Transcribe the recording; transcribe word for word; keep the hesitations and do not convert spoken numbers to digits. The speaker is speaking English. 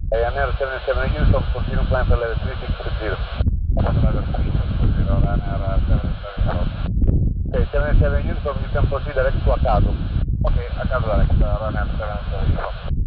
Hey, Ryanair seven seven Houston, continue plan for level three six zero. Level three six zero, Ryanair seven seven. Okay, seven seven Houston, you can proceed direct to Acado. Okay, Acado direct, uh, Ryanair seven seven.